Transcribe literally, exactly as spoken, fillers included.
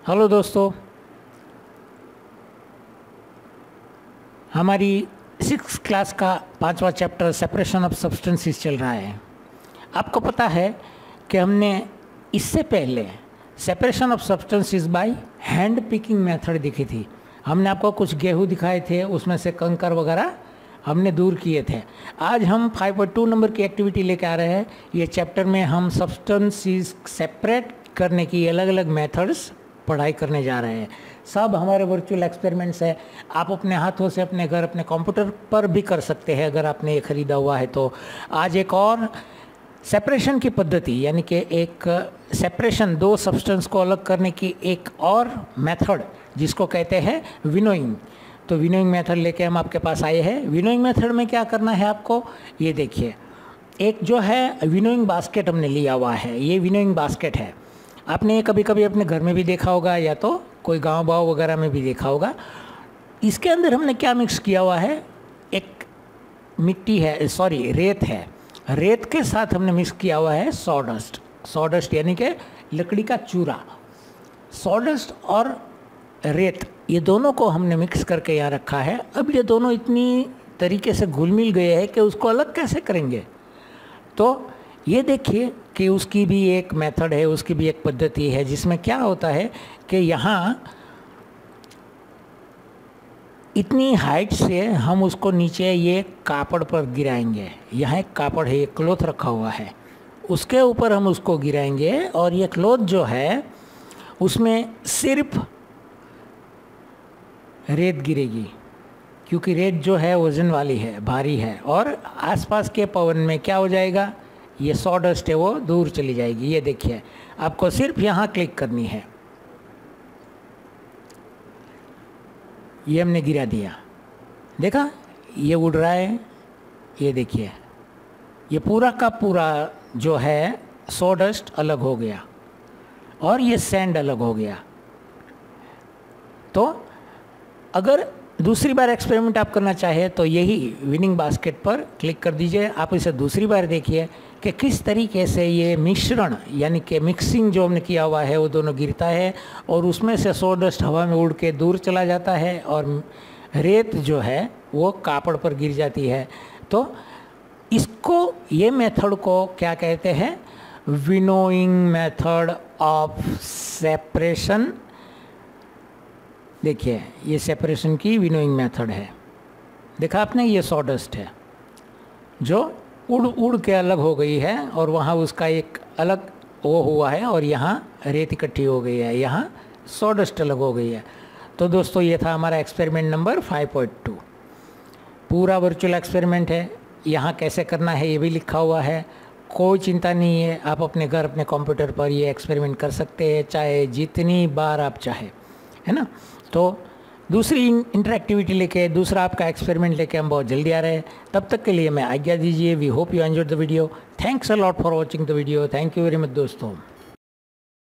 Hello दोस्तों, हमारी six class का पांचवा चैप्टर सेपरेशन ऑफ सब्सटेंसेस चल रहा है। आपको पता है कि हमने इससे पहले separation of substances by hand picking method देखी थी। हमने आपको कुछ गेहूं दिखाए थे, उसमें से कंकर वगैरह हमने दूर किए थे। आज हम फाइव पॉइंट टू नंबर की एक्टिविटी लेके आ रहे हैं। ये चैप्टर में हम सब्सटेंसेस सेपरेट करने की अलग अलग मेथड्स पढ़ाई करने जा रहे हैं। सब हमारे वर्चुअल एक्सपेरिमेंट्स है। आप अपने हाथों से अपने घर अपने कंप्यूटर पर भी कर सकते हैं अगर आपने ये ख़रीदा हुआ है तो। आज एक और सेपरेशन की पद्धति, यानी कि एक सेपरेशन, दो सब्सटेंस को अलग करने की एक और मेथड जिसको कहते हैं विनोइंग। तो विनोइंग मेथड लेके हम आपके पास आए हैं। विनोइंग मेथड में क्या करना है आपको, ये देखिए। एक जो है विनोइंग बास्केट हमने लिया हुआ है। ये विनोइंग बास्केट है। आपने ये कभी कभी अपने घर में भी देखा होगा या तो कोई गांव बाव वगैरह में भी देखा होगा। इसके अंदर हमने क्या मिक्स किया हुआ है, एक मिट्टी है, सॉरी रेत है। रेत के साथ हमने मिक्स किया हुआ है सॉडस्ट। सॉडस्ट यानी कि लकड़ी का चूरा। सॉडस्ट और रेत, ये दोनों को हमने मिक्स करके यहाँ रखा है। अब ये दोनों इतनी तरीके से घुल मिल गए हैं कि उसको अलग कैसे करेंगे। तो ये देखिए कि उसकी भी एक मेथड है, उसकी भी एक पद्धति है, जिसमें क्या होता है कि यहाँ इतनी हाइट से हम उसको नीचे ये कापड़ पर गिराएंगे। यहाँ एक कापड़ है, ये क्लॉथ रखा हुआ है, उसके ऊपर हम उसको गिराएंगे और ये क्लॉथ जो है उसमें सिर्फ रेत गिरेगी, क्योंकि रेत जो है वज़न वाली है, भारी है। और आसपास के पवन में क्या हो जाएगा, ये सॉडस्ट है वो दूर चली जाएगी। ये देखिए, आपको सिर्फ यहाँ क्लिक करनी है। ये हमने गिरा दिया, देखा ये उड़ रहा है। ये देखिए, ये पूरा का पूरा जो है सॉडस्ट अलग हो गया और ये सैंड अलग हो गया। तो अगर दूसरी बार एक्सपेरिमेंट आप करना चाहें तो यही विनिंग बास्केट पर क्लिक कर दीजिए। आप इसे दूसरी बार देखिए कि किस तरीके से ये मिश्रण, यानी कि मिक्सिंग जो हमने किया हुआ है वो दोनों गिरता है और उसमें से सॉडस्ट हवा में उड़ के दूर चला जाता है और रेत जो है वो कापड़ पर गिर जाती है। तो इसको, ये मेथड को क्या कहते हैं, विनोइंग मेथड ऑफ सेपरेशन। देखिए, ये सेपरेशन की विनोइंग मेथड है। देखा आपने, ये सॉडस्ट है जो उड़ उड़ के अलग हो गई है और वहाँ उसका एक अलग वो हुआ है और यहाँ रेत इकट्ठी हो गई है, यहाँ सॉडस्ट अलग हो गई है। तो दोस्तों, ये था हमारा experiment number five point two. पूरा वर्चुअल एक्सपेरिमेंट है। यहाँ कैसे करना है ये भी लिखा हुआ है। कोई चिंता नहीं है, आप अपने घर अपने कंप्यूटर पर ये एक्सपेरिमेंट कर सकते हैं, चाहे जितनी बार आप चाहे, है ना। तो दूसरी इंटरेक्टिविटी लेके, दूसरा आपका एक्सपेरिमेंट लेके हम बहुत जल्दी आ रहे हैं। तब तक के लिए मैं आज्ञा दीजिए। We hope you enjoyed the video. Thanks a lot for watching the video. Thank you very much दोस्तों।